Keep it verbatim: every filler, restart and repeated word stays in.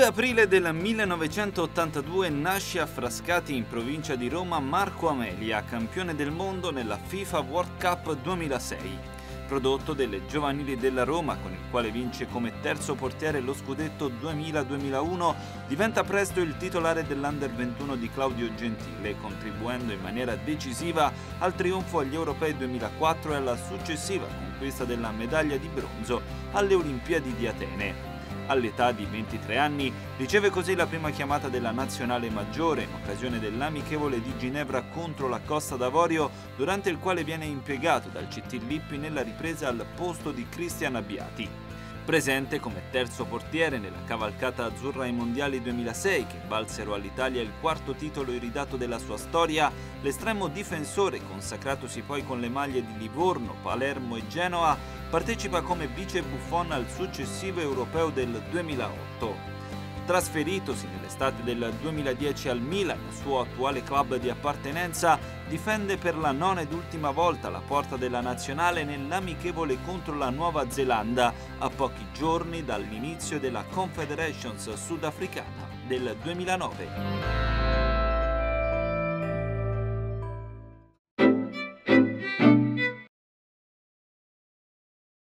due aprile del millenovecentottantadue nasce a Frascati, in provincia di Roma, Marco Amelia, campione del mondo nella FIFA World Cup duemilasei. Prodotto delle giovanili della Roma, con il quale vince come terzo portiere lo scudetto duemila duemilauno, diventa presto il titolare dell'Under ventuno di Claudio Gentile, contribuendo in maniera decisiva al trionfo agli Europei duemilaquattro e alla successiva conquista della medaglia di bronzo alle Olimpiadi di Atene. All'età di ventitré anni riceve così la prima chiamata della nazionale maggiore in occasione dell'amichevole di Ginevra contro la Costa d'Avorio, durante il quale viene impiegato dal C T Lippi nella ripresa al posto di Cristian Abbiati. Presente come terzo portiere nella cavalcata azzurra ai mondiali duemilasei, che valsero all'Italia il quarto titolo iridato della sua storia, l'estremo difensore, consacratosi poi con le maglie di Livorno, Palermo e Genoa, partecipa come vice Buffon al successivo europeo del duemilaotto. Trasferitosi nell'estate del duemiladieci al Milan, suo attuale club di appartenenza, difende per la nona ed ultima volta la porta della nazionale nell'amichevole contro la Nuova Zelanda, a pochi giorni dall'inizio della Confederations sudafricana del duemilanove.